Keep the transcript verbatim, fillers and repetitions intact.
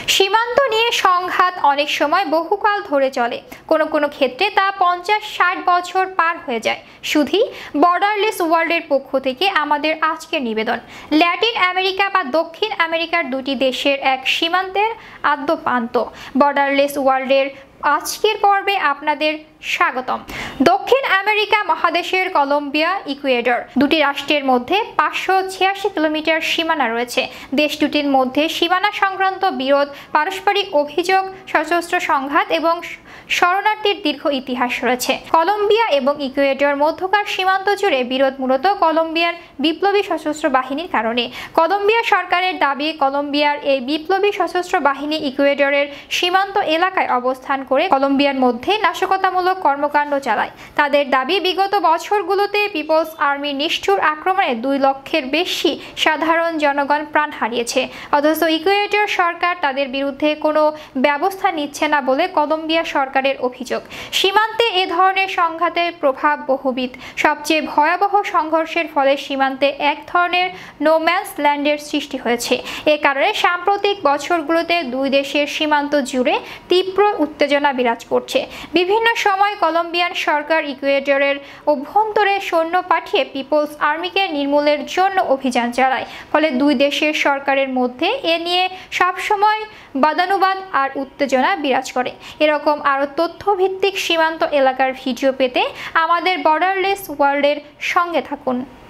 সীমান্ত নিয়ে সংঘাত অনেক সময় বহুকাল ধরে চলে, কোনো কোনো ক্ষেত্রে তা পঞ্চাশ ষাট বছর পার হয়ে যায়। শুধুই বর্ডারলেস ওয়ার্ল্ডের পক্ষ থেকে আমাদের আজকের নিবেদন ল্যাটিন আমেরিকা বা দক্ষিণ আমেরিকার দুটি দেশের এক সীমান্তের আদ্যপ্রান্ত। বর্ডারলেস ওয়ার্ল্ডের আজকের পর্বে আপনাদের স্বাগতম। দক্ষিণ আমেরিকা মহাদেশের কলম্বিয়া, ইকুয়েডর দুটি রাষ্ট্রের মধ্যে পাঁচশো ছিয়াশি কিলোমিটার সীমানা রয়েছে। দেশ দুটির মধ্যে সীমানা সংক্রান্ত বিরোধ, পারস্পরিক অভিযোগ, সশস্ত্র সংঘাত এবং শরণার্থীর দীর্ঘ ইতিহাস রয়েছে। কলম্বিয়া এবং ইকুয়েডর মধ্যকার সীমান্ত জুড়ে বিরোধ মূলত কলম্বিয়ার বিপ্লবী সশস্ত্র বাহিনীর কারণে। কলম্বিয়া সরকারের দাবি, কলম্বিয়ার এই বিপ্লবী সশস্ত্র বাহিনী ইকুয়েডরের সীমান্ত এলাকায় অবস্থান করে কলম্বিয়ার মধ্যে নাশকতামূলক কর্মকাণ্ড চালায়। তাদের দাবি, বিগত বছরগুলোতে পিপলস আর্মির নিষ্ঠুর আক্রমণে দুই লক্ষের বেশি সাধারণ জনগণ প্রাণ হারিয়েছে, অথচ ইকুয়েডর সরকার তাদের বিরুদ্ধে কোনো ব্যবস্থা নিচ্ছে না বলে কলম্বিয়া সরকারের অভিযোগ। সীমান্তে এ ধরনের সংঘাতের প্রভাব বহুবিধ। সবচেয়ে ভয়াবহ সংঘর্ষের ফলে সীমান্তে এক ধরনের নোম্যান্স ল্যান্ডের সৃষ্টি হয়েছে। এ কারণে সাম্প্রতিক বছরগুলোতে দুই দেশের সীমান্ত জুড়ে তীব্র উত্তেজনা বিরাজ করছে। বিভিন্ন সময় কলম্বিয়ান সরকার ইকুয়েডরের অভ্যন্তরে সৈন্য পাঠিয়ে পিপলস আর্মিকে নির্মূলের জন্য অভিযান চালায়। ফলে দুই দেশের সরকারের মধ্যে এ নিয়ে সবসময় বাদানুবাদ আর উত্তেজনা বিরাজ করে। এরকম আরও তথ্যভিত্তিক সীমান্ত এলাকার ভিডিও পেতে আমাদের বর্ডারলেস ওয়ার্ল্ডের সঙ্গে থাকুন।